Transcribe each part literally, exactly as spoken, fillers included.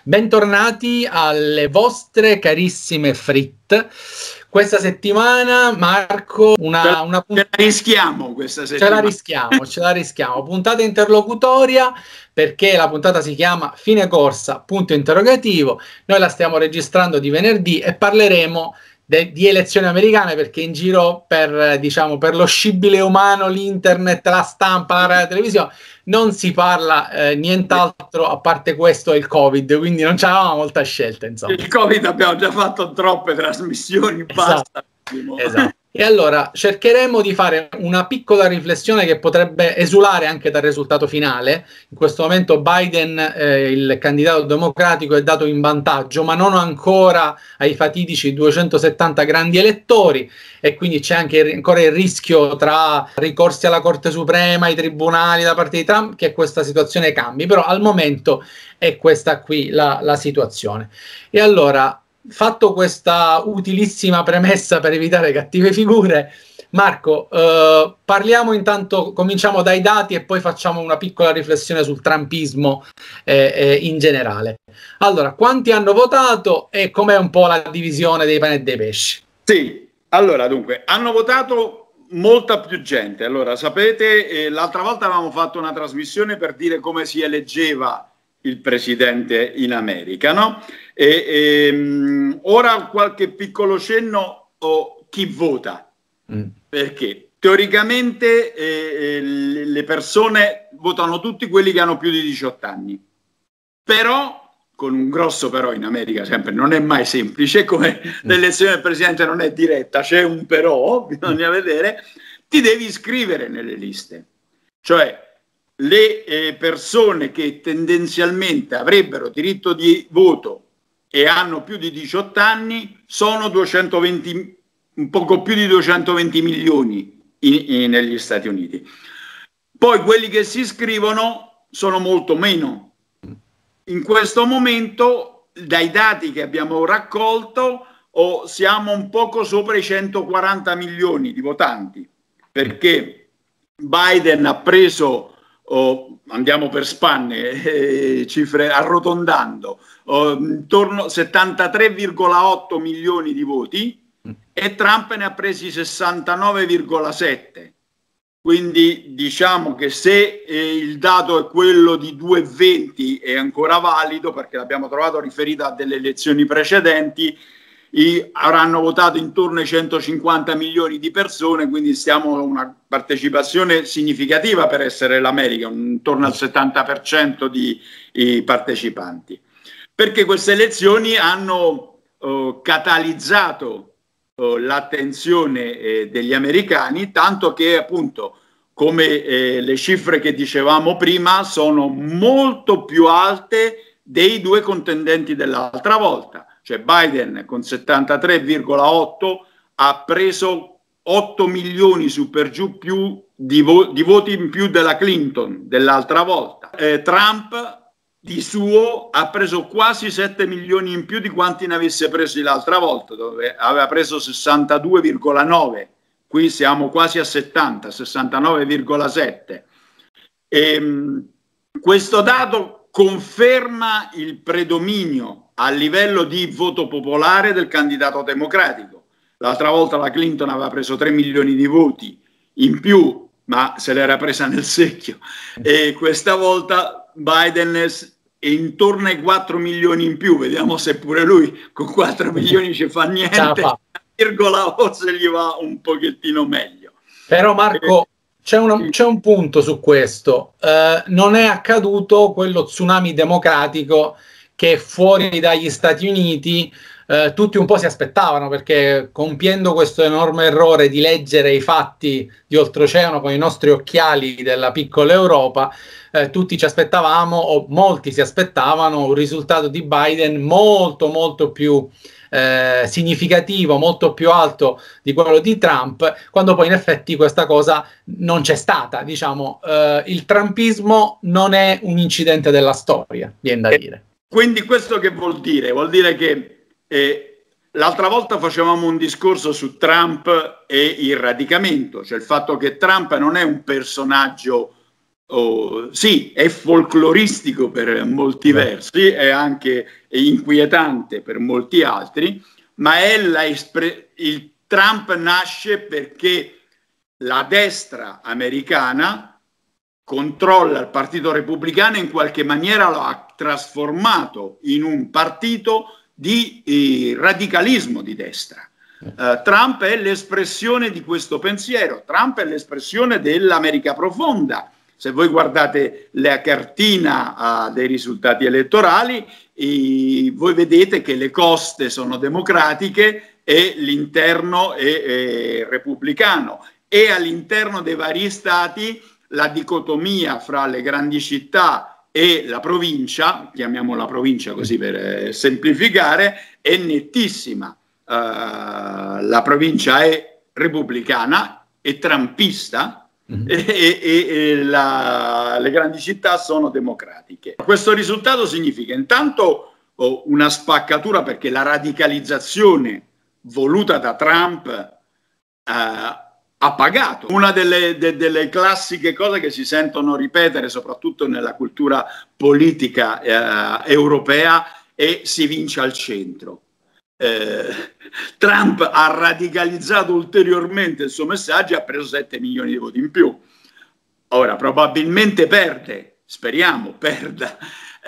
Bentornati alle vostre carissime Frit. Questa settimana, Marco, una, una ce la rischiamo questa settimana. Ce la rischiamo, ce la rischiamo. Puntata interlocutoria, perché la puntata si chiama Fine corsa, punto interrogativo. Noi la stiamo registrando di venerdì e parleremo de, di elezioni americane, perché in giro per, diciamo, per lo scibile umano, l'internet, la stampa, la radio, la televisione, non si parla eh, nient'altro a parte questo e il Covid, quindi non c'avevamo molta scelta, insomma. Il Covid abbiamo già fatto troppe trasmissioni, basta. Esatto, esatto. E allora cercheremo di fare una piccola riflessione che potrebbe esulare anche dal risultato finale. In questo momento Biden, eh, il candidato democratico, è dato in vantaggio, ma non ancora ai fatidici duecentosettanta grandi elettori, e quindi c'è anche ancora il rischio, tra ricorsi alla Corte Suprema, ai tribunali da parte di Trump, che questa situazione cambi. Però al momento è questa qui la, la situazione. E allora, fatto questa utilissima premessa per evitare cattive figure, Marco, eh, parliamo intanto, cominciamo dai dati e poi facciamo una piccola riflessione sul trumpismo eh, eh, in generale. Allora, quanti hanno votato e com'è un po' la divisione dei pani e dei pesci? Sì, allora dunque, hanno votato molta più gente. Allora, sapete, eh, l'altra volta avevamo fatto una trasmissione per dire come si eleggeva il presidente in America, no? E, e, ora qualche piccolo cenno o chi vota, mm. perché teoricamente eh, le persone votano tutti quelli che hanno più di diciotto anni, però, con un grosso però in America sempre, non è mai semplice, come mm. l'elezione del presidente non è diretta, c'è un però, bisogna vedere, ti devi iscrivere nelle liste, cioè le eh, persone che tendenzialmente avrebbero diritto di voto e hanno più di diciotto anni sono duecentoventi, un poco più di duecentoventi milioni in, in, negli Stati Uniti. Poi quelli che si iscrivono sono molto meno. In questo momento, dai dati che abbiamo raccolto, oh, siamo un poco sopra i centoquaranta milioni di votanti, perché Biden ha preso, oh, andiamo per spanne, eh, cifre arrotondando, oh, intorno a settantatré virgola otto milioni di voti e Trump ne ha presi sessantanove virgola sette. Quindi diciamo che se eh, il dato è quello di due virgola venti è ancora valido, perché l'abbiamo trovato riferito a delle elezioni precedenti, I, avranno votato intorno ai centocinquanta milioni di persone, quindi stiamo a una partecipazione significativa per essere l'America, intorno al settanta per cento di i partecipanti, perché queste elezioni hanno eh, catalizzato eh, l'attenzione eh, degli americani, tanto che appunto, come eh, le cifre che dicevamo prima, sono molto più alte dei due contendenti dell'altra volta. Cioè Biden con settantatré virgola otto ha preso otto milioni su per giù più di, vo di voti in più della Clinton dell'altra volta. Eh, Trump di suo ha preso quasi sette milioni in più di quanti ne avesse presi l'altra volta, dove aveva preso sessantadue virgola nove. Qui siamo quasi a settanta, sessantanove virgola sette. E, questo dato conferma il predominio a livello di voto popolare del candidato democratico. L'altra volta la Clinton aveva preso tre milioni di voti in più, ma se l'era presa nel secchio. E questa volta Biden è intorno ai quattro milioni in più. Vediamo se pure lui con quattro milioni ci fa niente, virgola, o se gli va un pochettino meglio. Però Marco, c'è un, c'è un punto su questo. Eh, non è accaduto quello tsunami democratico che fuori dagli Stati Uniti eh, tutti un po' si aspettavano, perché compiendo questo enorme errore di leggere i fatti di oltreoceano con i nostri occhiali della piccola Europa, eh, tutti ci aspettavamo, o molti si aspettavano, un risultato di Biden molto molto più eh, significativo, molto più alto di quello di Trump, quando poi in effetti questa cosa non c'è stata. Diciamo, eh, il trumpismo non è un incidente della storia, viene da dire. Quindi questo che vuol dire? Vuol dire che eh, l'altra volta facevamo un discorso su Trump e il radicamento, cioè il fatto che Trump non è un personaggio oh, sì, è folcloristico per molti versi, è anche inquietante per molti altri, ma è la il Trump nasce perché la destra americana controlla il Partito Repubblicano e in qualche maniera lo ha trasformato in un partito di eh, radicalismo di destra. Uh, Trump è l'espressione di questo pensiero, Trump è l'espressione dell'America profonda. Se voi guardate la cartina uh, dei risultati elettorali, eh, voi vedete che le coste sono democratiche e l'interno è, è repubblicano, e all'interno dei vari stati la dicotomia fra le grandi città e la provincia, chiamiamola provincia così per eh, semplificare, è nettissima. Uh, la provincia è repubblicana e trumpista, mm-hmm. e, e, e la, le grandi città sono democratiche. Questo risultato significa intanto oh, una spaccatura, perché la radicalizzazione voluta da Trump uh, ha pagato. Una delle, de, delle classiche cose che si sentono ripetere soprattutto nella cultura politica uh, europea è: si vince al centro. Eh, Trump ha radicalizzato ulteriormente il suo messaggio e ha preso sette milioni di voti in più. Ora probabilmente perde, speriamo perda,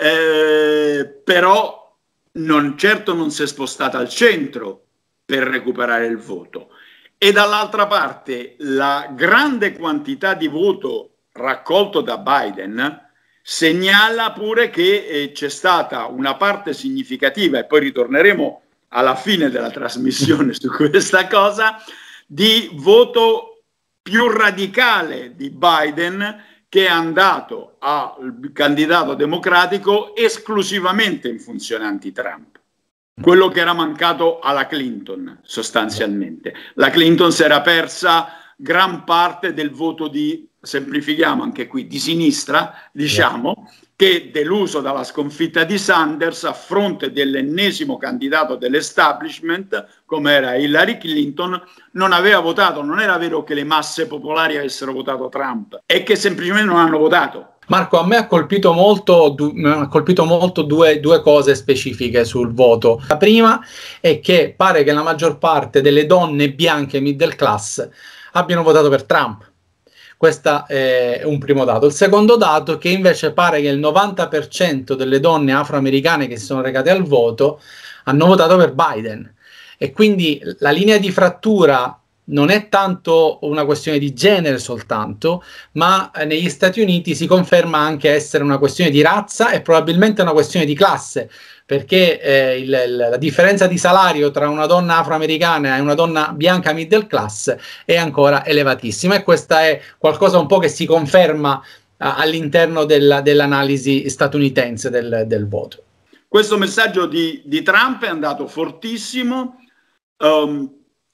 eh, però non, certo non si è spostata al centro per recuperare il voto. E dall'altra parte la grande quantità di voto raccolto da Biden segnala pure che eh, c'è stata una parte significativa, e poi ritorneremo alla fine della trasmissione su questa cosa, di voto più radicale di Biden, che è andato al candidato democratico esclusivamente in funzione anti-Trump. Quello che era mancato alla Clinton, sostanzialmente. La Clinton si era persa gran parte del voto di, semplifichiamo anche qui, di sinistra, diciamo, che deluso dalla sconfitta di Sanders a fronte dell'ennesimo candidato dell'establishment, come era Hillary Clinton, non aveva votato. Non era vero che le masse popolari avessero votato Trump, è che semplicemente non hanno votato. Marco, a me ha colpito molto, du, ha colpito molto due, due cose specifiche sul voto. La prima è che pare che la maggior parte delle donne bianche middle class abbiano votato per Trump. Questo è un primo dato. Il secondo dato è che invece pare che il novanta per cento delle donne afroamericane che si sono recate al voto hanno votato per Biden. E quindi la linea di frattura non è tanto una questione di genere soltanto, ma eh, negli Stati Uniti si conferma anche essere una questione di razza e probabilmente una questione di classe, perché eh, il, il, la differenza di salario tra una donna afroamericana e una donna bianca middle class è ancora elevatissima, e questa è qualcosa un po' che si conferma uh, all'interno della, dell'analisi statunitense del, del voto. Questo messaggio di, di Trump è andato fortissimo, um,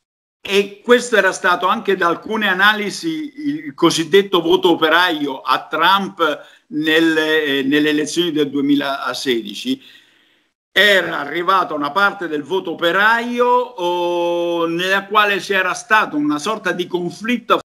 e questo era stato anche da alcune analisi il cosiddetto voto operaio a Trump nelle, nelle elezioni del duemilasedici. Era arrivata una parte del voto operaio oh, nella quale c'era stato una sorta di conflitto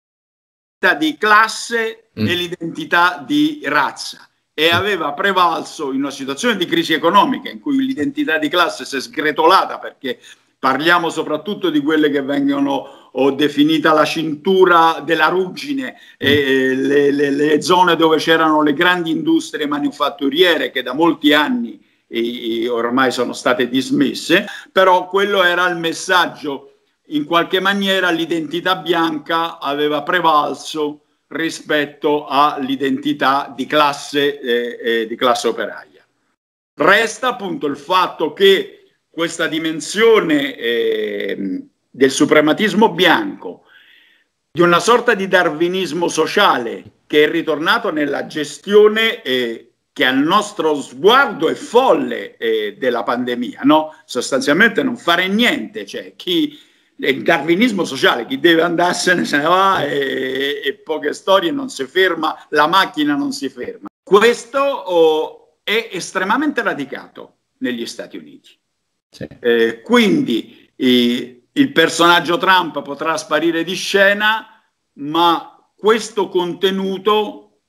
di classe mm. e l'identità di razza, e aveva prevalso in una situazione di crisi economica in cui l'identità di classe si è sgretolata, perché parliamo soprattutto di quelle che vengono o definita la cintura della ruggine, mm. e le, le, le zone dove c'erano le grandi industrie manifatturiere che da molti anni e ormai sono state dismesse, però quello era il messaggio. In qualche maniera l'identità bianca aveva prevalso rispetto all'identità di classe, eh, eh, di classe operaia. Resta appunto il fatto che questa dimensione eh, del suprematismo bianco, di una sorta di darwinismo sociale che è ritornato nella gestione eh, che al nostro sguardo è folle eh, della pandemia, no? Sostanzialmente non fare niente, cioè chi, il darwinismo sociale, chi deve andarsene se ne va, e, e poche storie, non si ferma, la macchina non si ferma. Questo oh, è estremamente radicato negli Stati Uniti. Sì. Eh, quindi eh, il personaggio Trump potrà sparire di scena, ma questo contenuto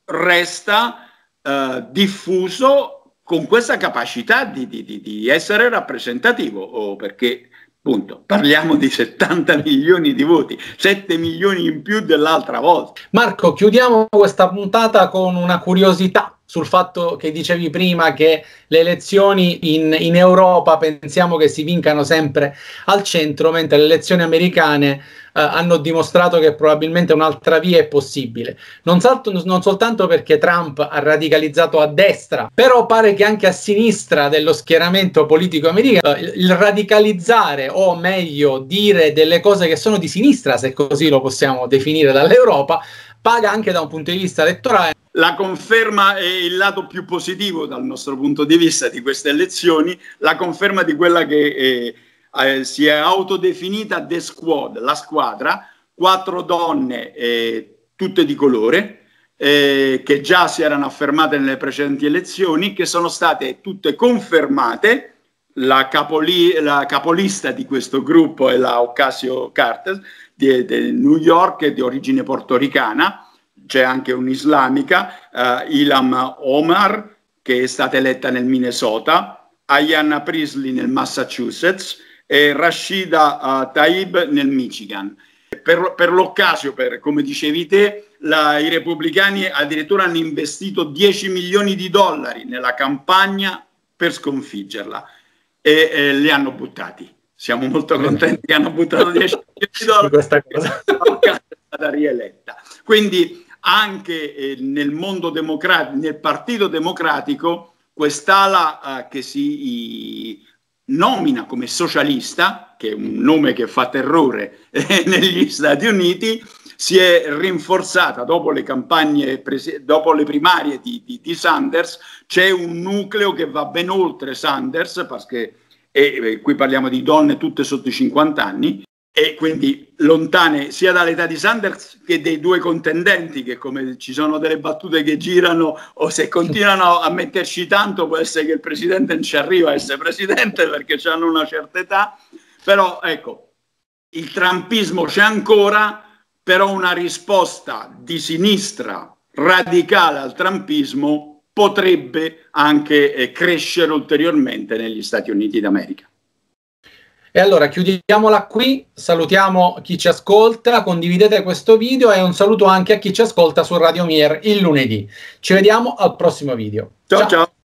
resta eh, diffuso con questa capacità di, di, di, di essere rappresentativo, o perché appunto parliamo di settanta milioni di voti, sette milioni in più dell'altra volta. Marco, chiudiamo questa puntata con una curiosità sul fatto che dicevi prima che le elezioni in, in Europa pensiamo che si vincano sempre al centro, mentre le elezioni americane eh, hanno dimostrato che probabilmente un'altra via è possibile. Non, salto, non soltanto perché Trump ha radicalizzato a destra, però pare che anche a sinistra dello schieramento politico americano eh, il radicalizzare, o meglio dire delle cose che sono di sinistra, se così lo possiamo definire, dall'Europa, paga anche da un punto di vista elettorale. La conferma è il lato più positivo dal nostro punto di vista di queste elezioni, la conferma di quella che eh, eh, si è autodefinita The Squad, la squadra, quattro donne eh, tutte di colore, eh, che già si erano affermate nelle precedenti elezioni, che sono state tutte confermate. La, capoli, la capolista di questo gruppo è la Ocasio-Cortez di, di New York, di origine portoricana. C'è anche un'islamica, uh, Ilham Omar, che è stata eletta nel Minnesota, Ayanna Pressley nel Massachusetts e Rashida uh, Tlaib nel Michigan. Per, per l'occasio, per, come dicevi te, la, i repubblicani addirittura hanno investito dieci milioni di dollari nella campagna per sconfiggerla e eh, li hanno buttati. Siamo molto contenti che hanno buttato dieci milioni di dollari questa cosa. È stata rieletta. Quindi anche eh, nel mondo democratico, nel Partito Democratico, quest'ala eh, che si i, nomina come socialista, che è un nome che fa terrore eh, negli Stati Uniti, si è rinforzata dopo le campagne, dopo le primarie di, di, di Sanders. C'è un nucleo che va ben oltre Sanders, perché e, e qui parliamo di donne tutte sotto i cinquanta anni, e quindi lontane sia dall'età di Sanders che dei due contendenti, che come ci sono delle battute che girano, o se continuano a metterci tanto può essere che il presidente non ci arriva a essere presidente perché hanno una certa età. Però ecco, il trumpismo c'è ancora, però una risposta di sinistra radicale al trumpismo potrebbe anche eh, crescere ulteriormente negli Stati Uniti d'America. E allora chiudiamola qui, salutiamo chi ci ascolta, condividete questo video e un saluto anche a chi ci ascolta su Radio Mir il lunedì. Ci vediamo al prossimo video. Ciao ciao! ciao.